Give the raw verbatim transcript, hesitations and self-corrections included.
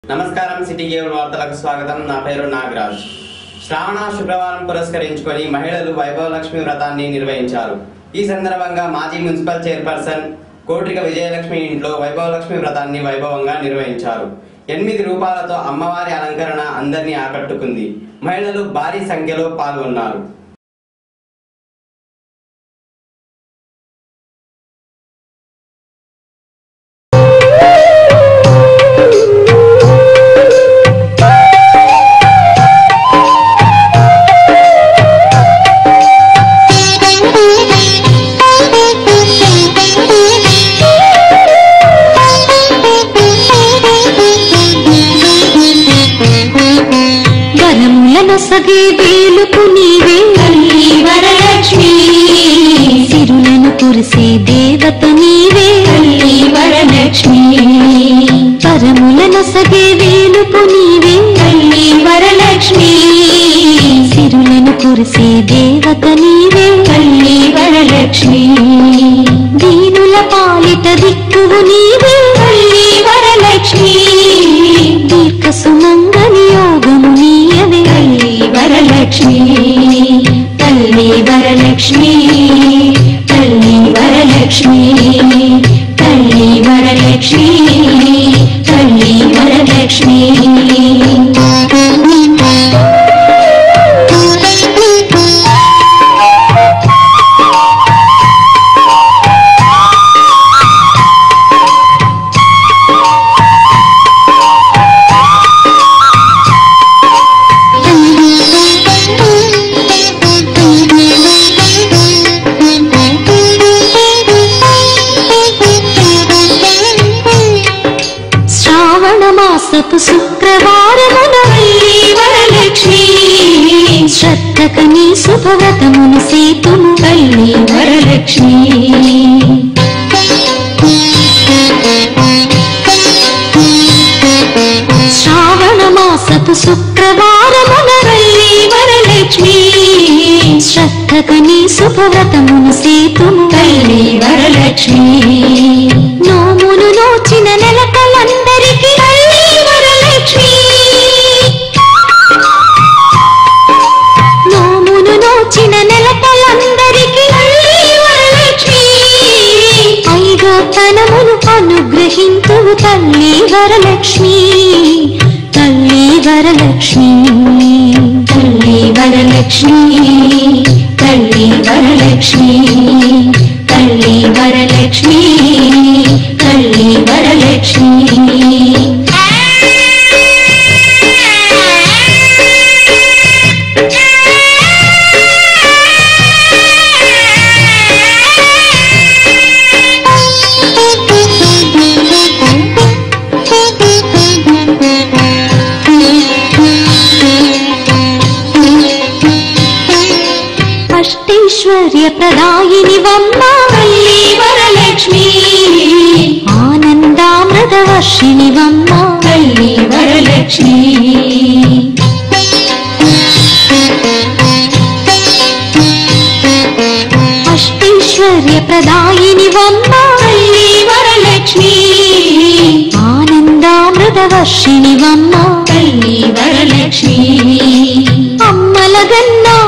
నమస్కారం city cable వార్తలకు స్వాగతం. నా పేరు నాగరాజ్. శ్రావణ శుక్రవారం పురస్కరించుకొని మహిళలు వైభవ లక్ష్మి వ్రతాన్ని నిర్వహించారు. ఈ సందర్భంగా మాజీ మున్సిపల్ చైర్పర్సన్ కోట్రిక విజయలక్ష్మి ఇంట్లో వైభవ లక్ష్మి వ్రతాన్ని వైభవంగా నిర్వహించారు. ఎనిమిది రూపాలతో అమ్మవారి అలంకరణ అందరినీ ఆకట్టుకుంది. మహిళలు భారీ సంఖ్యలో పాల్గొన్నారు. సగే వేలుపు నీవే తల్లి వరలక్ష్మి, సిరులను కురిసే దేవత నీవే తల్లి వరలక్ష్మి. పరములను సగే వేలుపు నీవే తల్లి వరలక్ష్మి, సిరులను కురిసే దేవత నీవే తల్లి వరలక్ష్మి. దీనుల పాలిట దిక్కువు నీవే తల్లి వరలక్ష్మి, దీర్ఘ సుమంగళి యోగము నీయవే తల్లి వరలక్ష్మి. తల్లి వరలక్ష్మి, తల్లి వరలక్ష్మి, తల్లి వరలక్ష్మి, తల్లి వరలక్ష్మి. మాసపు శుక్రవారమున తల్లి వరలక్ష్మి, శ్రద్ధకని శుభవ్రతమును సేతుము తల్లి వరలక్ష్మి. శ్రావణ మాసపు శుక్రవారమున తల్లి వరలక్ష్మి, శ్రద్ధకని శుభవ్రతమును సేతుము తల్లి వరలక్ష్మి. నోమును నోచిన నెలకలందరికీ తల్లి వరలక్ష్మి, నోమును నోచిన నెలకలందరికీ తల్లి వరలక్ష్మి. ఐదో తనమును అనుగ్రహింతువు తల్లి వరలక్ష్మి, తల్లి వరలక్ష్మి. తల్లి వరలక్ష్మి, తల్లి వరలక్ష్మి, తల్లి వరలక్ష్మి, తల్లి వరలక్ష్మి. అష్టైశ్వర్య ప్రదాయిని వమ్మ తల్లి వరలక్ష్మి, ఆనందామృత వర్షిణి వమ్మ తల్లి వరలక్ష్మి. అష్టైశ్వర్య ప్రదాయిని వమ్మ తల్లి వరలక్ష్మి, ఆనందామృత వర్షిణి వమ్మ తల్లి వరలక్ష్మి. అమ్మల గన్నా